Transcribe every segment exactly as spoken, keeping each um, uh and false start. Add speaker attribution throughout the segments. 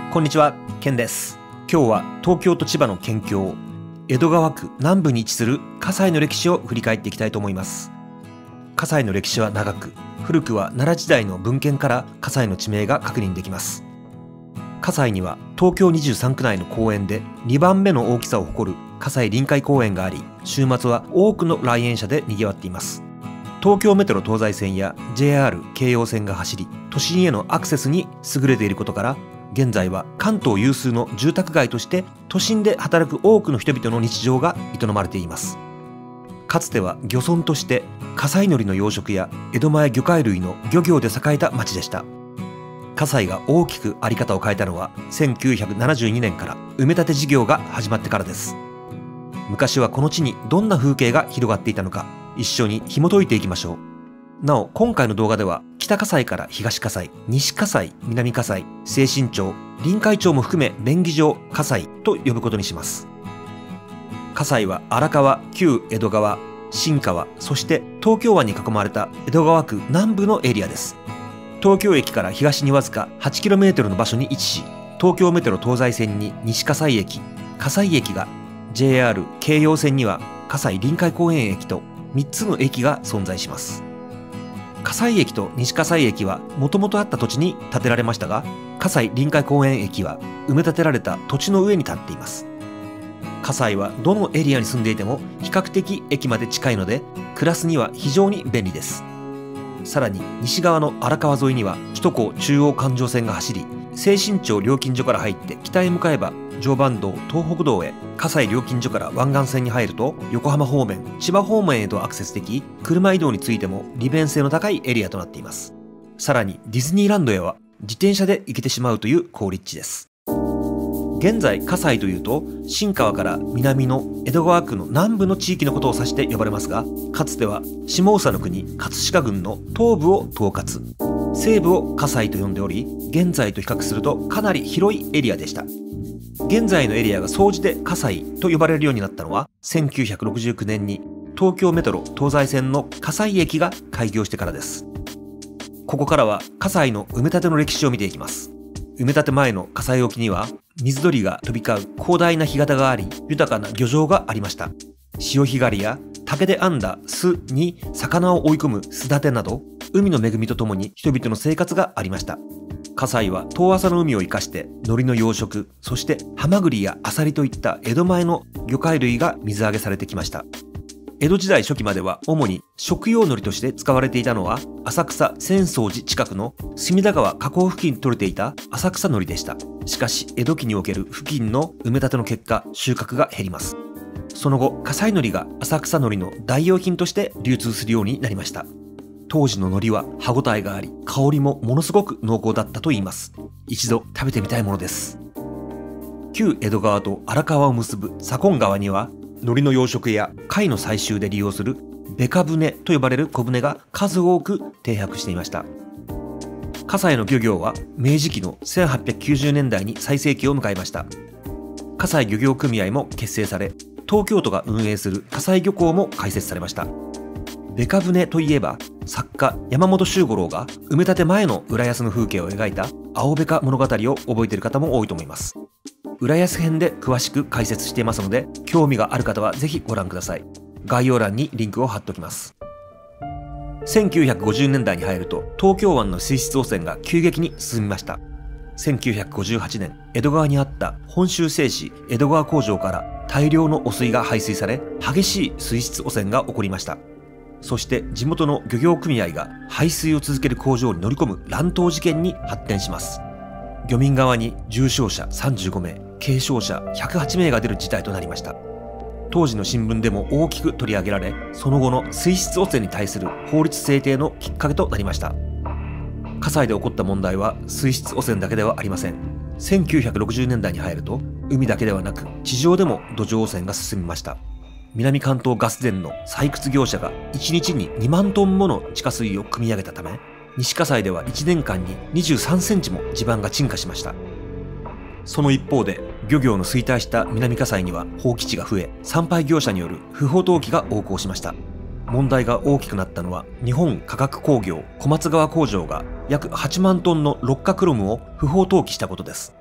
Speaker 1: こんにちは、ケンです。今日は東京と千葉の県境、江戸川区南部に位置する葛西の歴史を振り返っていきたいと思います。葛西の歴史は長く、古くは奈良時代の文献から葛西の地名が確認できます。葛西には東京にじゅうさんく内の公園でにばんめの大きさを誇る葛西臨海公園があり、週末は多くの来園者で賑わっています。東京メトロ東西線や ジェイアール 京葉線が走り、都心へのアクセスに優れていることから、現在は関東有数の住宅街として都心で働く多くの人々の日常が営まれています。かつては漁村として葛西海苔の養殖や江戸前魚介類の漁業で栄えた町でした。葛西が大きく在り方を変えたのはせんきゅうひゃくななじゅうにねんから埋め立て事業が始まってからです。昔はこの地にどんな風景が広がっていたのか、一緒に紐解いていきましょう。なお、今回の動画では北葛西から東葛西、西葛西、南葛西、清新町、臨海町も含め便宜上葛西と呼ぶことにします。葛西は荒川、旧江戸川、新川、そして東京湾に囲まれた江戸川区南部のエリアです。東京駅から東にわずか はちキロメートル の場所に位置し、東京メトロ東西線に西葛西駅、葛西駅が、ジェイアール 京葉線には葛西臨海公園駅とみっつの駅が存在します。葛西駅と西葛西駅はもともとあった土地に建てられましたが、葛西臨海公園駅は埋め立てられた土地の上に立っています。葛西はどのエリアに住んでいても比較的駅まで近いので、暮らすには非常に便利です。さらに西側の荒川沿いには首都高中央環状線が走り、清新町料金所から入って北へ向かえば常磐道東北道へ、葛西料金所から湾岸線に入ると横浜方面、千葉方面へとアクセスでき、車移動についても利便性の高いエリアとなっています。さらにディズニーランドへは自転車で行けてしまうという好立地です。現在葛西というと新川から南の江戸川区の南部の地域のことを指して呼ばれますが、かつては下総の国葛飾郡の東部を統括、西部を葛西と呼んでおり、現在と比較するとかなり広いエリアでした。現在のエリアが総じて葛西と呼ばれるようになったのはせんきゅうひゃくろくじゅうきゅうねんに東京メトロ東西線の葛西駅が開業してからです。ここからは葛西の埋め立ての歴史を見ていきます。埋め立て前の葛西沖には水鳥が飛び交う広大な干潟があり、豊かな漁場がありました。潮干狩りや竹で編んだ巣に魚を追い込む巣立てなど、海の恵みとともに人々の生活がありました。葛西は遠浅の海を生かして海苔の養殖、そしてハマグリやアサリといった江戸前の魚介類が水揚げされてきました。江戸時代初期までは主に食用海苔として使われていたのは、浅草浅草寺近くの隅田川河口付近に取れていた浅草海苔でした。しかし江戸期における付近の埋め立ての結果、収穫が減ります。その後、葛西海苔が浅草海苔の代用品として流通するようになりました。当時の海苔は歯ごたえがあり、香りもものすごく濃厚だったといいます。一度食べてみたいものです。旧江戸川と荒川を結ぶ左近川には、海苔の養殖や貝の採集で利用するベカ舟と呼ばれる小舟が数多く停泊していました。葛西の漁業は明治期のせんはっぴゃくきゅうじゅうねんだいに最盛期を迎えました。葛西漁業組合も結成され、東京都が運営する葛西漁港も開設されました。ベカ舟といえば、作家山本周五郎が埋め立て前の浦安の風景を描いた青べか物語を覚えている方も多いと思います。浦安編で詳しく解説していますので、興味がある方はぜひご覧ください。概要欄にリンクを貼っておきます。せんきゅうひゃくごじゅうねんだいに入ると東京湾の水質汚染が急激に進みました。せんきゅうひゃくごじゅうはちねん、江戸川にあった本州製紙江戸川工場から大量の汚水が排水され、激しい水質汚染が起こりました。そして地元の漁業組合が排水を続ける工場に乗り込む乱闘事件に発展します。漁民側に重傷者さんじゅうごめい、軽傷者ひゃくはちめいが出る事態となりました。当時の新聞でも大きく取り上げられ、その後の水質汚染に対する法律制定のきっかけとなりました。葛西で起こった問題は水質汚染だけではありません。せんきゅうひゃくろくじゅうねんだいに入ると、海だけではなく地上でも土壌汚染が進みました。南関東ガス田の採掘業者がいちにちににまんトンもの地下水を汲み上げたため、西葛西ではいちねんかんににじゅうさんセンチも地盤が沈下しました。その一方で、漁業の衰退した南葛西には放棄地が増え、産廃業者による不法投棄が横行しました。問題が大きくなったのは、日本化学工業小松川工場が約はちまんトンの六価クロムを不法投棄したことです。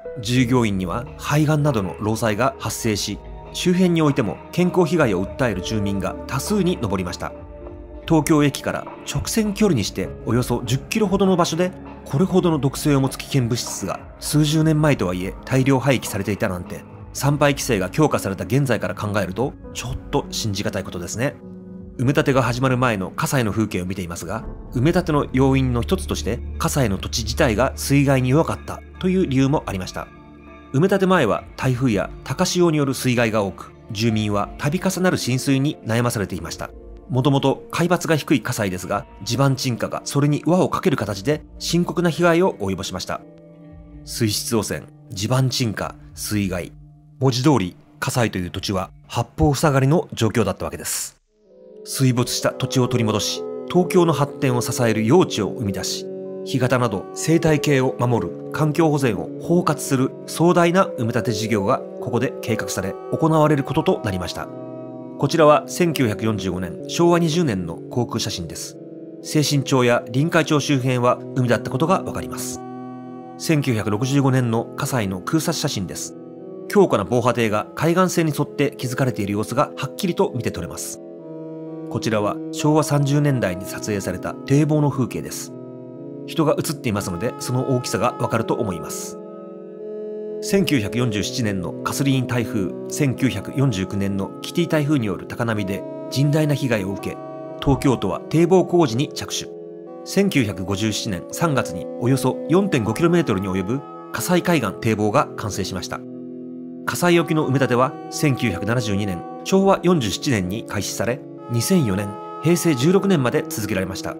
Speaker 1: 従業員には肺がんなどの労災が発生し、周辺においても健康被害を訴える住民が多数に上りました。東京駅から直線距離にしておよそじゅっキロほどの場所で、これほどの毒性を持つ危険物質が数十年前とはいえ大量廃棄されていたなんて、産廃規制が強化された現在から考えるとちょっと信じがたいことですね。埋め立てが始まる前の葛西の風景を見ていますが、埋め立ての要因の一つとして葛西の土地自体が水害に弱かったという理由もありました。埋め立て前は台風や高潮による水害が多く、住民は度重なる浸水に悩まされていました。もともと海抜が低い葛西ですが、地盤沈下がそれに輪をかける形で深刻な被害を及ぼしました。水質汚染、地盤沈下、水害。文字通り、葛西という土地は八方塞がりの状況だったわけです。水没した土地を取り戻し、東京の発展を支える用地を生み出し、干潟など生態系を守る環境保全を包括する壮大な埋め立て事業がここで計画され行われることとなりました。こちらはせんきゅうひゃくよんじゅうごねん、しょうわにじゅうねんの航空写真です。清新町や臨海町周辺は海だったことがわかります。せんきゅうひゃくろくじゅうごねんの葛西の空撮写真です。強固な防波堤が海岸線に沿って築かれている様子がはっきりと見て取れます。こちらはしょうわさんじゅうねんだいに撮影された堤防の風景です。人が映っていますので、その大きさがわかると思います。せんきゅうひゃくよんじゅうななねんのカスリーン台風、せんきゅうひゃくよんじゅうきゅうねんのキティ台風による高波で甚大な被害を受け、東京都は堤防工事に着手。せんきゅうひゃくごじゅうななねんさんがつにおよそ よんてんごキロメートル に及ぶ葛西海岸堤防が完成しました。葛西沖の埋め立てはせんきゅうひゃくななじゅうにねん、しょうわよんじゅうななねんに開始され、にせんよねん、へいせいじゅうろくねんまで続けられました。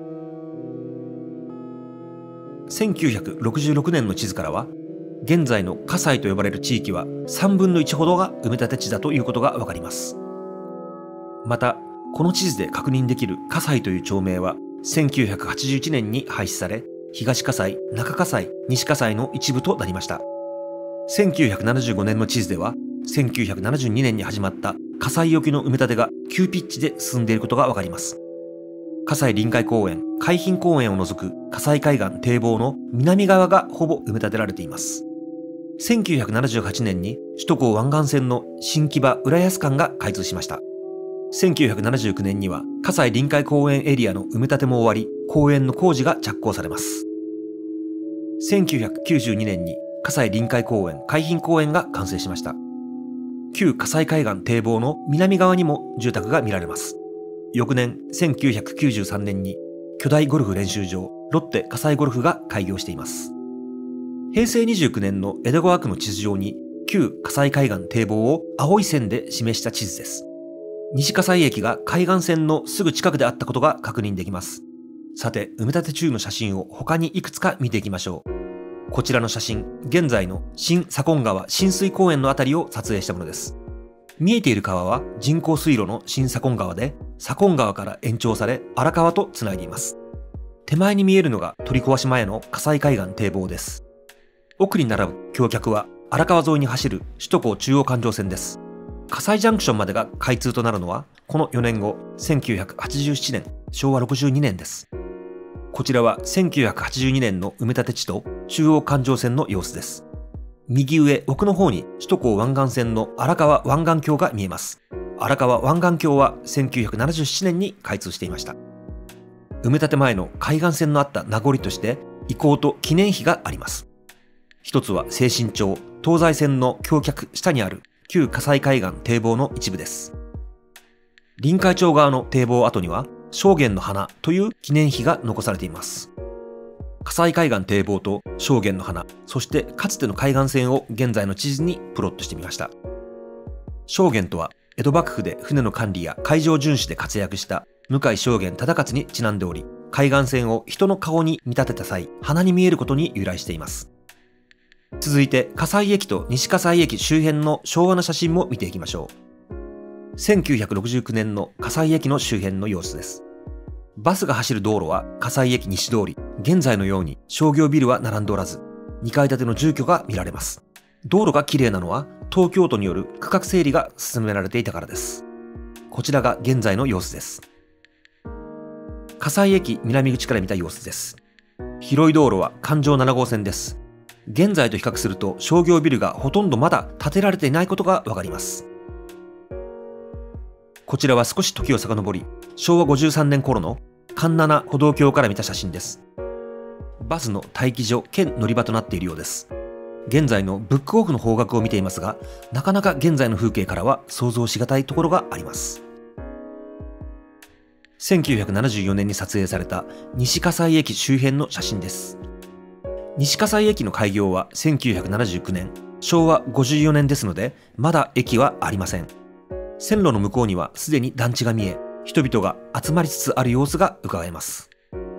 Speaker 1: せんきゅうひゃくろくじゅうろくねんの地図からは、現在の葛西と呼ばれる地域はさんぶんのいちほどが埋め立て地だということがわかります。また、この地図で確認できる葛西という町名はせんきゅうひゃくはちじゅういちねんに廃止され、東葛西、中葛西、西葛西の一部となりました。せんきゅうひゃくななじゅうごねんの地図では、せんきゅうひゃくななじゅうにねんに始まった葛西沖の埋め立てが急ピッチで進んでいることがわかります。葛西臨海公園、海浜公園を除く葛西海岸堤防の南側がほぼ埋め立てられています。せんきゅうひゃくななじゅうはちねんに首都高湾岸線の新木場浦安間が開通しました。せんきゅうひゃくななじゅうきゅうねんには葛西臨海公園エリアの埋め立ても終わり、公園の工事が着工されます。せんきゅうひゃくきゅうじゅうにねんに葛西臨海公園海浜公園が完成しました。旧葛西海岸堤防の南側にも住宅が見られます。翌年せんきゅうひゃくきゅうじゅうさんねんに巨大ゴルフ練習場ロッテ葛西ゴルフが開業しています。へいせいにじゅうきゅうねんの江戸川区の地図上に旧葛西海岸堤防を青い線で示した地図です。西葛西駅が海岸線のすぐ近くであったことが確認できます。さて、埋め立て中の写真を他にいくつか見ていきましょう。こちらの写真、現在の新左近川親水公園のあたりを撮影したものです。見えている川は人工水路の新左近川で、左近川から延長され荒川とつないでいます。手前に見えるのが取り壊し前の葛西海岸堤防です。奥に並ぶ橋脚は荒川沿いに走る首都高中央環状線です。葛西ジャンクションまでが開通となるのはこのよねんご、せんきゅうひゃくはちじゅうななねん、しょうわろくじゅうにねんです。こちらはせんきゅうひゃくはちじゅうにねんの埋め立て地と中央環状線の様子です。右上奥の方に首都高湾岸線の荒川湾岸橋が見えます。荒川湾岸橋はせんきゅうひゃくななじゅうななねんに開通していました。埋め立て前の海岸線のあった名残として遺構と記念碑があります。一つは清新町東西線の橋脚下にある旧葛西海岸堤防の一部です。臨海町側の堤防跡には正元の花という記念碑が残されています。葛西海岸堤防と正元の花、そしてかつての海岸線を現在の地図にプロットしてみました。正元とは江戸幕府で船の管理や海上巡視で活躍した向井正元忠勝にちなんでおり、海岸線を人の顔に見立てた際、鼻に見えることに由来しています。続いて葛西駅と西葛西駅周辺の昭和の写真も見ていきましょう。せんきゅうひゃくろくじゅうきゅうねんの葛西駅の周辺の様子です。バスが走る道路は葛西駅西通り、現在のように商業ビルは並んでおらず、にかい建ての住居が見られます。道路が綺麗なのは東京都による区画整理が進められていたからです。こちらが現在の様子です。葛西駅南口から見た様子です。広い道路は環状ななごうせんです。 現在と比較すると商業ビルがほとんどまだ建てられていないことがわかります。こちらは少し時を遡り、しょうわごじゅうさんねん頃の環七歩道橋から見た写真です。バスの待機所兼乗り場となっているようです。現在のブックオフの方角を見ていますが、なかなか現在の風景からは想像しがたいところがあります。せんきゅうひゃくななじゅうよねんに撮影された西葛西駅周辺の写真です。西葛西駅の開業はせんきゅうひゃくななじゅうきゅうねん、しょうわごじゅうよねんですので、まだ駅はありません。線路の向こうにはすでに団地が見え、人々が集まりつつある様子が伺えます。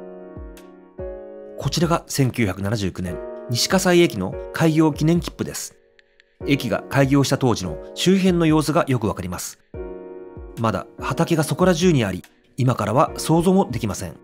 Speaker 1: こちらがせんきゅうひゃくななじゅうきゅうねん、西葛西駅の開業記念切符です。駅が開業した当時の周辺の様子がよくわかります。まだ畑がそこら中にあり、今からは想像もできません。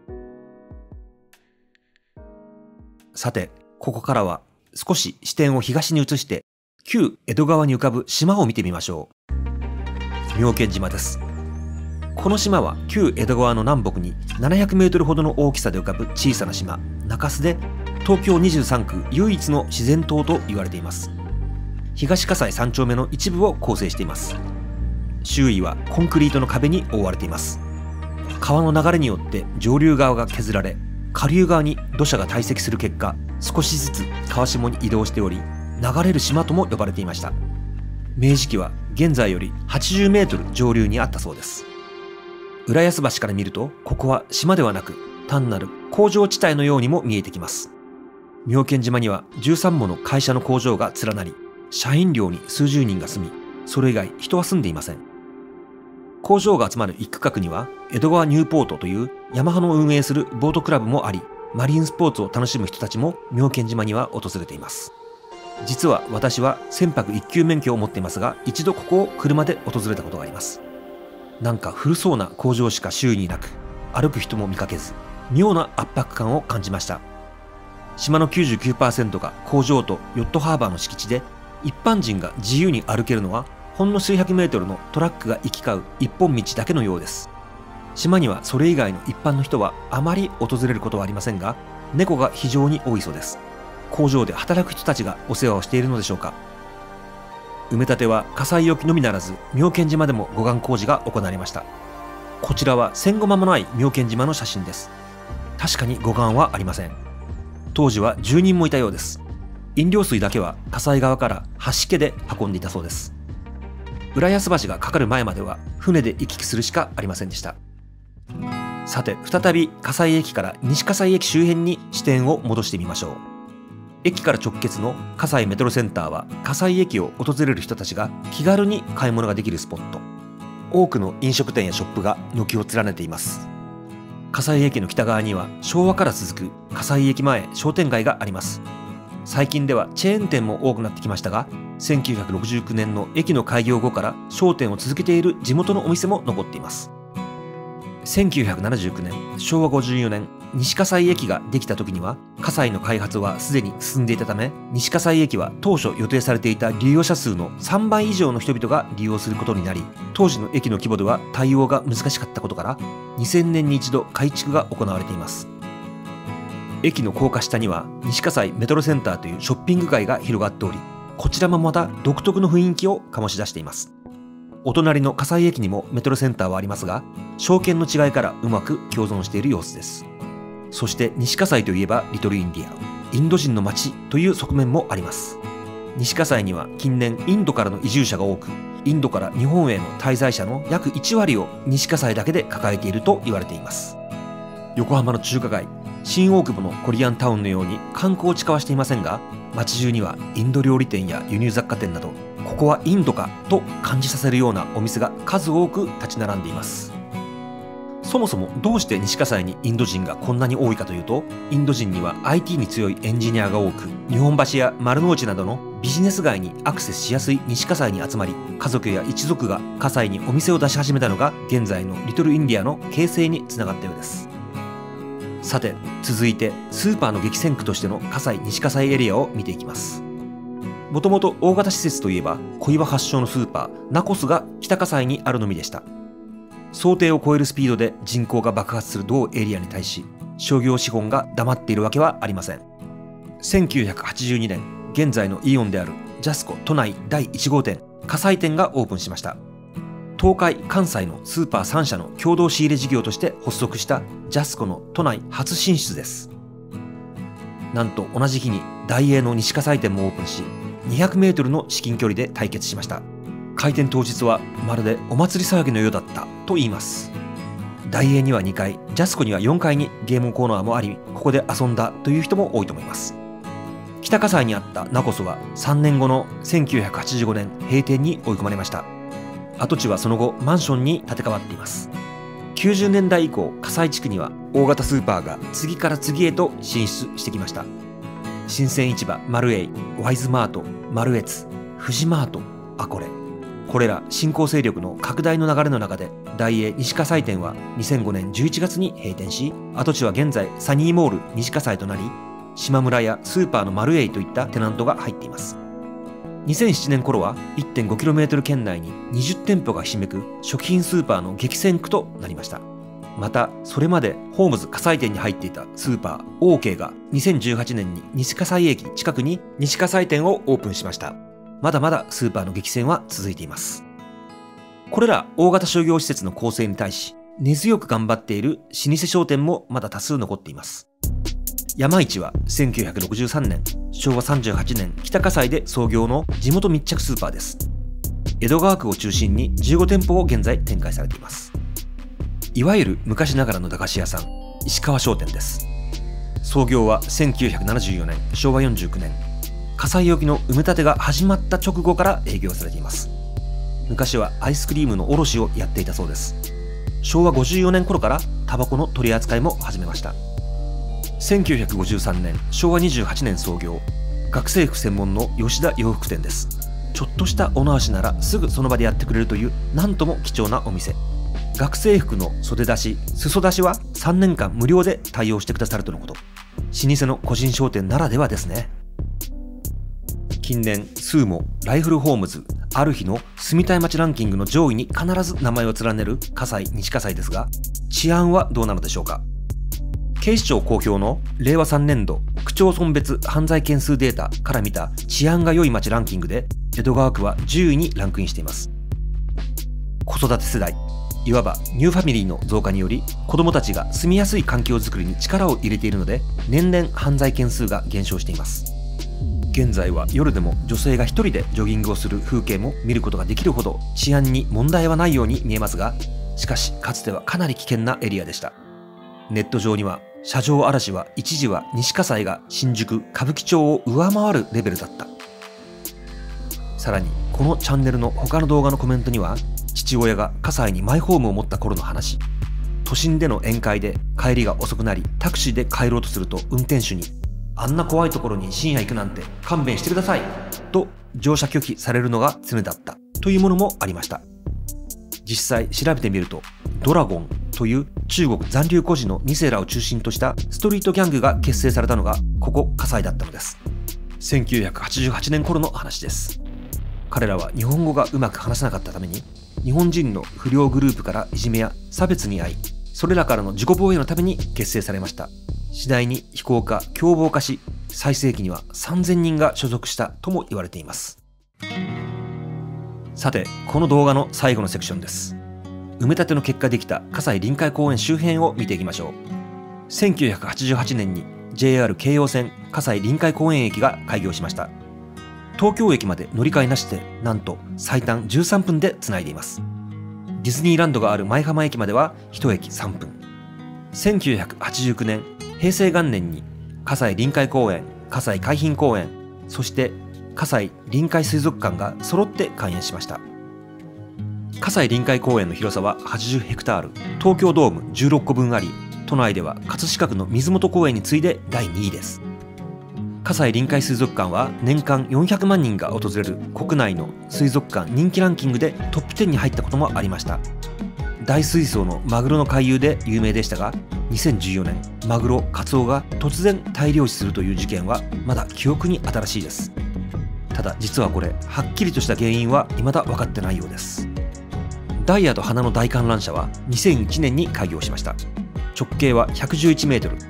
Speaker 1: さて、ここからは少し視点を東に移して、旧江戸川に浮かぶ島を見てみましょう。妙見島です。この島は旧江戸川の南北にななひゃくメートルほどの大きさで浮かぶ小さな島、中洲で、東京にじゅうさんく唯一の自然島と言われています。東葛西さん丁目の一部を構成しています。周囲はコンクリートの壁に覆われています。川の流れによって上流側が削られ、下流側に土砂が堆積する結果、少しずつ川下に移動しており、流れる島とも呼ばれていました。明治期は現在よりはちじゅうメートル上流にあったそうです。浦安橋から見ると、ここは島ではなく、単なる工場地帯のようにも見えてきます。妙見島にはじゅうさんもの会社の工場が連なり、社員寮に数十人が住み、それ以外人は住んでいません。工場が集まる一区画には、江戸川ニューポートというヤマハの運営するボートクラブもあり、マリンスポーツを楽しむ人たちも妙見島には訪れています。実は私は船舶一級免許を持っていますが、一度ここを車で訪れたことがあります。なんか古そうな工場しか周囲になく、歩く人も見かけず、妙な圧迫感を感じました。島の きゅうじゅうきゅうパーセント が工場とヨットハーバーの敷地で、一般人が自由に歩けるのは、ほんの数百メートルのトラックが行き交う一本道だけのようです。島にはそれ以外の一般の人はあまり訪れることはありませんが、猫が非常に多いそうです。工場で働く人たちがお世話をしているのでしょうか。埋め立ては葛西沖のみならず、妙見島でも護岸工事が行われました。こちらは戦後間もない妙見島の写真です。確かに護岸はありません。当時は住人もいたようです。飲料水だけは葛西川から橋家で運んでいたそうです。浦安橋がかかる前までは船で行き来するしかありませんでした。さて、再び葛西駅から西葛西駅周辺に視点を戻してみましょう。駅から直結の葛西メトロセンターは、葛西駅を訪れる人たちが気軽に買い物ができるスポット。多くの飲食店やショップが軒を連ねています。葛西駅の北側には昭和から続く葛西駅前商店街があります。最近ではチェーン店も多くなってきましたが、せんきゅうひゃくろくじゅうきゅうねんの駅の開業後から商店を続けている地元のお店も残っています。せんきゅうひゃくななじゅうきゅうねん、しょうわごじゅうよねん、西葛西駅ができた時には、葛西の開発はすでに進んでいたため、西葛西駅は当初予定されていた利用者数のさんばい以上の人々が利用することになり、当時の駅の規模では対応が難しかったことから、にせんねんに一度改築が行われています。駅の高架下には西葛西メトロセンターというショッピング街が広がっており、こちらもまた独特の雰囲気を醸し出しています。お隣の葛西駅にもメトロセンターはありますが、商圏の違いからうまく共存している様子です。そして西葛西といえばリトルインディア、インド人の街という側面もあります。西葛西には近年インドからの移住者が多く、インドから日本への滞在者の約いちわりを西葛西だけで抱えていると言われています。横浜の中華街、新大久保のコリアンタウンのように観光地化はしていませんが、街中にはインド料理店や輸入雑貨店など、ここはインドかと感じさせるようなお店が数多く立ち並んでいます。そもそもどうして西葛西にインド人がこんなに多いかというと、インド人には アイティー に強いエンジニアが多く、日本橋や丸の内などのビジネス街にアクセスしやすい西葛西に集まり、家族や一族が葛西にお店を出し始めたのが現在のリトルインディアの形成につながったようです。さて、続いてスーパーの激戦区としての葛西西葛西エリアを見ていきます。もともと大型施設といえば小岩発祥のスーパーナコスが北葛西にあるのみでした。想定を超えるスピードで人口が爆発する同エリアに対し、商業資本が黙っているわけはありません。 せんきゅうひゃくはちじゅうにねん、現在のイオンであるジャスコ都内だいいち号店、葛西店がオープンしました。東海・関西のスーパーさん社の共同仕入れ事業として発足したジャスコの都内初進出です。なんと同じ日にダイエーの西葛西店もオープンし、にひゃくメートルの至近距離で対決しました。開店当日はまるでお祭り騒ぎのようだったと言います。ダイエーにはにかい、ジャスコにはよんかいにゲームコーナーもあり、ここで遊んだという人も多いと思います。北葛西にあったナコスはさんねんごのせんきゅうひゃくはちじゅうごねん閉店に追い込まれました。跡地はその後マンションに建て替わっています。きゅうじゅうねんだい以降、葛西地区には大型スーパーが次から次へと進出してきました。新鮮市場マルエイ、ワイズマート、マルエツ、フジマート、アコレ、これら新興勢力の拡大の流れの中で、ダイエー西葛西店はにせんごねんじゅういちがつに閉店し、跡地は現在サニーモール西葛西となり、島村やスーパーのマルエイといったテナントが入っています。にせんななねん頃は いってんごキロメートル 圏内ににじゅってんぽがひしめく食品スーパーの激戦区となりました。また、それまでホームズ葛西店に入っていたスーパーオーケーがにせんじゅうはちねんに西葛西駅近くに西葛西店をオープンしました。まだまだスーパーの激戦は続いています。これら大型商業施設の構成に対し、根強く頑張っている老舗商店もまだ多数残っています。山一はせんきゅうひゃくろくじゅうさんねん、しょうわさんじゅうはちねん北葛西で創業の地元密着スーパーです。江戸川区を中心にじゅうごてんぽを現在展開されています。いわゆる昔ながらの駄菓子屋さん、石川商店です。創業はせんきゅうひゃくななじゅうよねん、しょうわよんじゅうきゅうねん、葛西沖の埋め立てが始まった直後から営業されています。昔はアイスクリームの卸をやっていたそうです。しょうわごじゅうよねん頃からタバコの取り扱いも始めました。せんきゅうひゃくごじゅうさんねん、しょうわにじゅうはちねん創業、学生服専門の吉田洋服店です。ちょっとしたお直しならすぐその場でやってくれるというなんとも貴重なお店。学生服の袖出し、裾出しはさんねんかん無料で対応してくださるとのこと。老舗の個人商店ならではですね。近年、スーモ、ライフルホームズ、ある日の住みたい街ランキングの上位に必ず名前を連ねる葛西西葛西ですが、治安はどうなのでしょうか。警視庁公表のれいわさんねんど区町村別犯罪件数データから見た治安が良い街ランキングで、江戸川区はじゅういにランクインしています。子育て世代、いわばニューファミリーの増加により、子どもたちが住みやすい環境づくりに力を入れているので、年々犯罪件数が減少しています。現在は夜でも女性が一人でジョギングをする風景も見ることができるほど治安に問題はないように見えますが、しかしかつてはかなり危険なエリアでした。ネット上には車上荒らしは一時は西葛西が新宿歌舞伎町を上回るレベルだった。さらにこのチャンネルの他の動画のコメントには、父親が葛西にマイホームを持った頃の話、都心での宴会で帰りが遅くなりタクシーで帰ろうとすると運転手に、あんな怖いところに深夜行くなんて勘弁してくださいと乗車拒否されるのが常だったというものもありました。実際調べてみると、ドラゴンという中国残留孤児のに世らを中心としたストリートギャングが結成されたのがここ葛西だったのです。せんきゅうひゃくはちじゅうはちねん頃の話です。彼らは日本語がうまく話せなかったために、日本人の不良グループからいじめや差別に遭い、それらからの自己防衛のために結成されました。次第に非行化、凶暴化し、最盛期にはさんぜんにんが所属したとも言われています。さて、この動画の最後のセクションです。埋め立ての結果できた葛西臨海公園周辺を見ていきましょう。せんきゅうひゃくはちじゅうはちねんに ジェイアール 京葉線葛西臨海公園駅が開業しました。東京駅まで乗り換えなしで、なんと最短じゅうさんぷんでつないでいます。ディズニーランドがある舞浜駅まではいちえきさんぷん。せんきゅうひゃくはちじゅうきゅうねん、平成元年に葛西臨海公園、葛西海浜公園、そして葛西臨海水族館が揃って開園しました。葛西臨海公園の広さははちじゅうヘクタール、東京ドームじゅうろっこぶんあり、都内では葛飾区の水元公園に次いでだいにいです。葛西臨海水族館は年間よんひゃくまんにんが訪れる国内の水族館人気ランキングでトップじゅうに入ったこともありました。大水槽のマグロの回遊で有名でしたが、にせんじゅうよねん、マグロ、カツオが突然大量死するという事件はまだ記憶に新しいです。ただ実はこれ、はっきりとした原因は未だ分かってないようです。ダイヤと花の大観覧車はにせんいちねんに開業しました。直径はひゃくじゅういちメートル。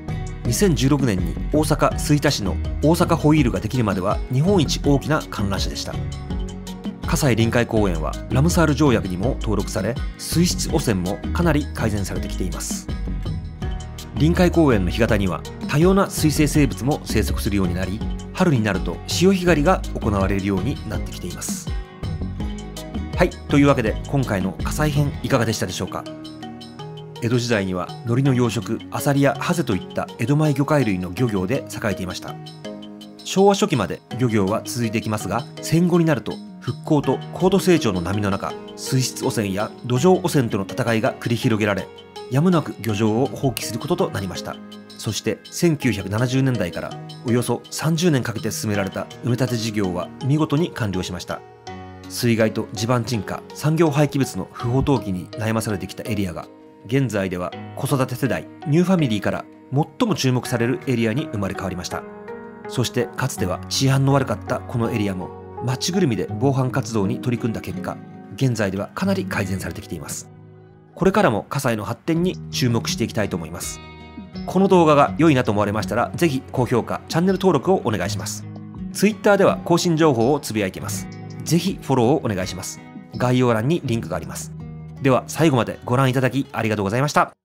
Speaker 1: にせんじゅうろくねんに大阪吹田市の大阪ホイールができるまでは日本一大きな観覧車でした。葛西臨海公園はラムサール条約にも登録され、水質汚染もかなり改善されてきています。臨海公園の干潟には多様な水生生物も生息するようになり、春になると潮干狩りが行われるようになってきています。はい、というわけで今回の葛西編いかがでしたでしょうか。江戸時代には海苔の養殖、アサリやハゼといった江戸前魚介類の漁業で栄えていました。昭和初期まで漁業は続いていきますが、戦後になると復興と高度成長の波の中、水質汚染や土壌汚染との戦いが繰り広げられ、やむなく漁場を放棄することとなりました。そしてせんきゅうひゃくななじゅうねんだいからおよそさんじゅうねんかけて進められた埋め立て事業は見事に完了しました。水害と地盤沈下、産業廃棄物の不法投棄に悩まされてきたエリアが、現在では子育て世代、ニューファミリーから最も注目されるエリアに生まれ変わりました。そしてかつては治安の悪かったこのエリアも町ぐるみで防犯活動に取り組んだ結果、現在ではかなり改善されてきています。これからも葛西の発展に注目していきたいと思います。この動画が良いなと思われましたら、ぜひ高評価、チャンネル登録をお願いします。Twitter では更新情報をつぶやいています。ぜひフォローをお願いします。概要欄にリンクがあります。では最後までご覧いただきありがとうございました。